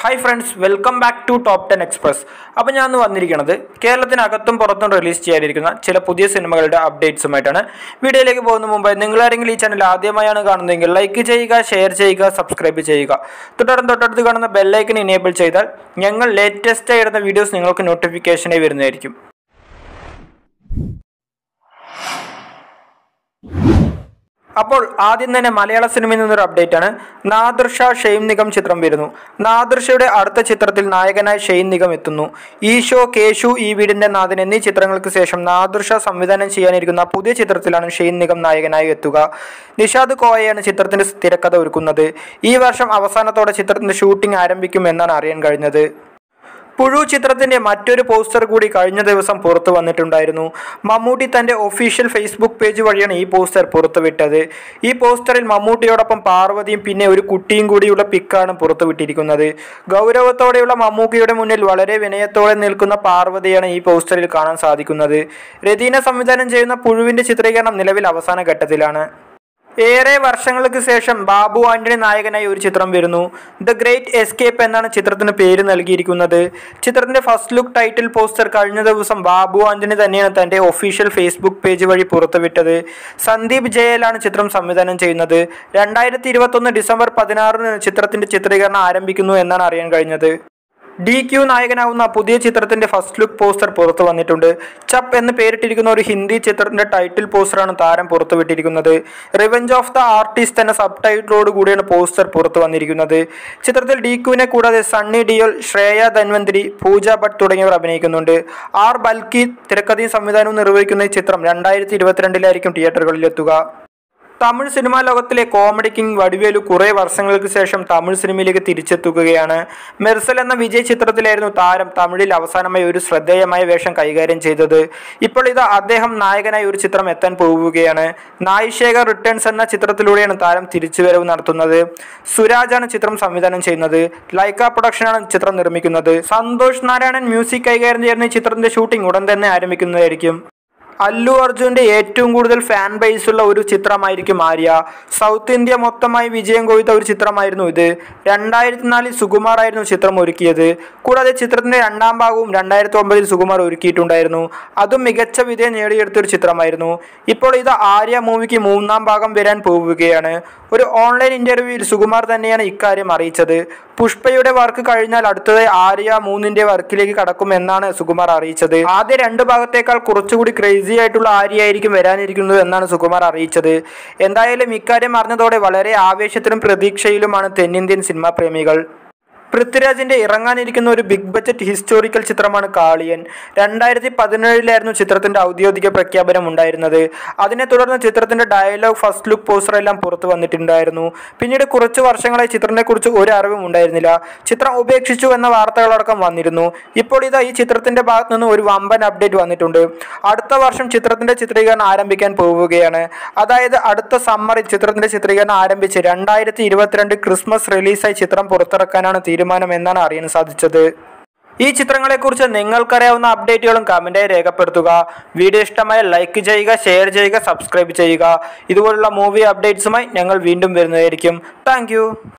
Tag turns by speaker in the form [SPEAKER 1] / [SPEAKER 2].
[SPEAKER 1] Hi friends, welcome back to Top 10 Express. അപ്പോൾ ഞാൻ ഇന്ന് വന്നിരിക്കുന്നത് കേരളത്തിനകത്തും പുറത്തും റിലീസ് ചെയ്യാനിരിക്കുന്ന ചില പുതിയ സിനിമകളുടെ അപ്ഡേറ്റ്സുമായിട്ടാണ്. വീഡിയോയിലേക്ക് പോകുന്ന മുമ്പ് നിങ്ങൾ ആരെങ്കിലും ഈ ചാനൽ ആദ്യമായാണ് കാണുന്നതെങ്കിൽ ലൈക്ക് ചെയ്യുക, ഷെയർ ചെയ്യുക, സബ്സ്ക്രൈബ് ചെയ്യുക. തൊട്ടടുത്ത് കാണുന്ന ബെൽ ഐക്കൺ എനേബിൾ ചെയ്താൽ ഞങ്ങൾ ലേറ്റസ്റ്റ് ആയിരുന്ന വീഡിയോസ് നിങ്ങൾക്ക് നോട്ടിഫിക്കേഷനായി വരുന്നതായിരിക്കും. അപ്പോൾ ആദ്യം തന്നെ മലയാള സിനിമയിൽ നിന്നൊരു അപ്ഡേറ്റ് ആണ്. നാദൃഷ ഷെയ്ൻ നിഗം ചിത്രം വരുന്നു. നാദൃഷയുടെ അടുത്ത ചിത്രത്തിൽ നായകനായി ഷെയ്ൻ നിഗം എത്തുന്നു. ഈശോ, കേശു, ഈ വീടിന്റെ നാഥൻ എന്നീ ചിത്രങ്ങൾക്ക് ശേഷം നാദൃഷ സംവിധാനം ചെയ്യാനിരിക്കുന്ന പുതിയ ചിത്രത്തിലാണ് ഷെയ്ൻ നിഗം നായകനായി എത്തുക. നിഷാദ് കോയയാണ് ചിത്രത്തിന്റെ തിരക്കഥ ഒരുക്കുന്നത്. ഈ വർഷം അവസാനത്തോടെ ചിത്രത്തിന്റെ ഷൂട്ടിംഗ് ആരംഭിക്കുമെന്നാണ് അറിയാൻ കഴിഞ്ഞത്. പുഴു ചിത്രത്തിന്റെ മറ്റൊരു പോസ്റ്റർ കൂടി കഴിഞ്ഞ ദിവസം പുറത്തു വന്നിട്ടുണ്ടായിരുന്നു. മമ്മൂട്ടി തന്റെ ഒഫീഷ്യൽ ഫേസ്ബുക്ക് പേജ് വഴിയാണ് ഈ പോസ്റ്റർ പുറത്തുവിട്ടത്. ഈ പോസ്റ്ററിൽ മമ്മൂട്ടിയോടൊപ്പം പാർവതിയും പിന്നെ ഒരു കുട്ടിയും കൂടിയുള്ള പിക്കാണ് പുറത്തുവിട്ടിരിക്കുന്നത്. ഗൗരവത്തോടെയുള്ള മമ്മൂട്ടിയുടെ മുന്നിൽ വളരെ വിനയത്തോടെ നിൽക്കുന്ന പാർവതിയാണ് ഈ പോസ്റ്ററിൽ കാണാൻ സാധിക്കുന്നത്. രതീന സംവിധാനം ചെയ്യുന്ന പുഴുവിന്റെ ചിത്രീകരണം നിലവിൽ അവസാന ഘട്ടത്തിലാണ്. ഏറെ വർഷങ്ങൾക്ക് ശേഷം ബാബു ആന്റണി നായകനായി ഒരു ചിത്രം വരുന്നു. ദ ഗ്രേറ്റ് എസ്കേപ്പ് എന്നാണ് ചിത്രത്തിന് പേര് നൽകിയിരിക്കുന്നത്. ചിത്രത്തിന്റെ ഫസ്റ്റ് ലുക്ക് ടൈറ്റിൽ പോസ്റ്റർ കഴിഞ്ഞ ദിവസം ബാബു ആന്റണി തന്നെയാണ് തന്റെ ഒഫീഷ്യൽ ഫേസ്ബുക്ക് പേജ് വഴി പുറത്തുവിട്ടത്. സന്ദീപ് ജയലാണ് ചിത്രം സംവിധാനം ചെയ്യുന്നത്. 2021 ഡിസംബർ 16 ചിത്രത്തിന്റെ ചിത്രീകരണം ആരംഭിക്കുന്നു എന്നാണ് അറിയാൻ കഴിഞ്ഞത്. DQ നായകനാവുന്ന പുതിയ ചിത്രത്തിന്റെ ഫസ്റ്റ് ലുക്ക് പോസ്റ്റർ പുറത്തു വന്നിട്ടുണ്ട്. ചപ്പ് എന്ന് പേരിട്ടിരിക്കുന്ന ഒരു ഹിന്ദി ചിത്രത്തിന്റെ ടൈറ്റിൽ പോസ്റ്ററാണ് താരം പുറത്തുവിട്ടിരിക്കുന്നത്. റിവെഞ്ച് ഓഫ് ദ ആർട്ടിസ്റ്റ് എന്ന സബ് ടൈറ്റിലോട് കൂടിയാണ് പോസ്റ്റർ പുറത്തു വന്നിരിക്കുന്നത്. ചിത്രത്തിൽ DQവിനെ കൂടാതെ സണ്ണി ഡിയോൾ, ശ്രേയ ധൻവന്തരി, പൂജ ഭട്ട് തുടങ്ങിയവർ അഭിനയിക്കുന്നുണ്ട്. R ബൽക്കി തിരക്കഥയും സംവിധാനവും നിർവഹിക്കുന്ന ഈ ചിത്രം 2022 തിയേറ്ററുകളിലെത്തുക. തമിഴ് സിനിമാ ലോകത്തിലെ കോമഡി കിങ് വടിവേലു കുറേ വർഷങ്ങൾക്ക് ശേഷം തമിഴ് സിനിമയിലേക്ക് തിരിച്ചെത്തുകയാണ്. മെർസൽ എന്ന വിജയ് ചിത്രത്തിലായിരുന്നു താരം തമിഴിൽ അവസാനമായി ഒരു ശ്രദ്ധേയമായ വേഷം കൈകാര്യം ചെയ്തത്. ഇപ്പോൾ ഇത് അദ്ദേഹം നായകനായി ഒരു ചിത്രം എത്താൻ പോവുകയാണ്. നായി ശേഖർ റിട്ടേൺസ് എന്ന ചിത്രത്തിലൂടെയാണ് താരം തിരിച്ചുവരവ് നടത്തുന്നത്. സുരാജാണ് ചിത്രം സംവിധാനം ചെയ്യുന്നത്. ലൈക്ക പ്രൊഡക്ഷനാണ് ചിത്രം നിർമ്മിക്കുന്നത്. സന്തോഷ് നാരായണൻ മ്യൂസിക് കൈകാര്യം ചെയ്യുന്ന ഈ ചിത്രത്തിന്റെ ഷൂട്ടിംഗ് ഉടൻ തന്നെ ആരംഭിക്കുന്നതായിരിക്കും. അല്ലു അർജുന്റെ ഏറ്റവും കൂടുതൽ ഫാൻ ബേസ് ഉള്ള ഒരു ചിത്രമായിരിക്കും ആര്യ. സൗത്ത് ഇന്ത്യ മൊത്തമായി വിജയം കൊയ്ത ഒരു ചിത്രമായിരുന്നു ഇത്. 2004 സുകുമാർ ആയിരുന്നു ചിത്രം ഒരുക്കിയത്. കൂടാതെ ചിത്രത്തിന്റെ രണ്ടാം ഭാഗവും 2009 സുകുമാർ ഒരുക്കിയിട്ടുണ്ടായിരുന്നു. അതും മികച്ച വിജയം നേടിയെടുത്തൊരു ചിത്രമായിരുന്നു. ഇപ്പോൾ ഇത് ആര്യ മൂവിക്ക് 3ാം ഭാഗം വരാൻ പോവുകയാണ്. ഒരു ഓൺലൈൻ ഇന്റർവ്യൂവിൽ സുകുമാർ തന്നെയാണ് ഇക്കാര്യം അറിയിച്ചത്. പുഷ്പയുടെ വർക്ക് കഴിഞ്ഞാൽ അടുത്തതായി ആര്യ 3ന്റെ വർക്കിലേക്ക് കടക്കുമെന്നാണ് സുകുമാർ അറിയിച്ചത്. ആദ്യ 2 ഭാഗത്തേക്കാൾ കുറച്ചുകൂടി ക്രേസി ആയിട്ടുള്ള ആര്യ ആയിരിക്കും വരാനിരിക്കുന്നത് എന്നാണ് സുകുമാർ അറിയിച്ചത്. എന്തായാലും ഇക്കാര്യം അറിഞ്ഞതോടെ വളരെ ആവേശത്തിലും പ്രതീക്ഷയിലുമാണ് തെന്നിന്ത്യൻ സിനിമാ പ്രേമികൾ. പൃഥ്വിരാജിന്റെ ഇറങ്ങാനിരിക്കുന്ന ഒരു ബിഗ് ബഡ്ജറ്റ് ഹിസ്റ്റോറിക്കൽ ചിത്രമാണ് കാളിയൻ. 2017 ചിത്രത്തിന്റെ ഔദ്യോഗിക പ്രഖ്യാപനം ഉണ്ടായിരുന്നത്. അതിനെ തുടർന്ന് ചിത്രത്തിന്റെ ഡയലോഗ്, ഫസ്റ്റ് ലുക്ക് പോസ്റ്റർ എല്ലാം പുറത്തു വന്നിട്ടുണ്ടായിരുന്നു. പിന്നീട് കുറച്ച് വർഷങ്ങളായി ചിത്രത്തെ കുറിച്ച് ഒരു അറിവും ഉണ്ടായിരുന്നില്ല. ചിത്രം ഉപേക്ഷിച്ചു എന്ന വാർത്തകളടക്കം വന്നിരുന്നു. ഇപ്പോൾ ഇതാ ഈ ചിത്രത്തിന്റെ ഭാഗത്തു നിന്ന് ഒരു വമ്പൻ അപ്ഡേറ്റ് വന്നിട്ടുണ്ട്. അടുത്ത വർഷം ചിത്രത്തിന്റെ ചിത്രീകരണം ആരംഭിക്കാൻ പോവുകയാണ്. അതായത് അടുത്ത സമ്മറിൽ ചിത്രത്തിന്റെ ചിത്രീകരണം ആരംഭിച്ച് 2022 ക്രിസ്മസ് റിലീസായി ചിത്രം പുറത്തിറക്കാനാണ് തീരുമാനം എന്നാണ് അറിയാൻ സാധിച്ചത്. ഈ ചിത്രങ്ങളെക്കുറിച്ച് നിങ്ങൾക്കറിയാവുന്ന അപ്ഡേറ്റുകളും കമന്റായി രേഖപ്പെടുത്തുക. വീഡിയോ ഇഷ്ടമായ ലൈക്ക് ചെയ്യുക, ഷെയർ ചെയ്യുക, സബ്സ്ക്രൈബ് ചെയ്യുക. ഇതുപോലുള്ള മൂവി അപ്ഡേറ്റ്സുമായി ഞങ്ങൾ വീണ്ടും വരുന്നതായിരിക്കും. താങ്ക്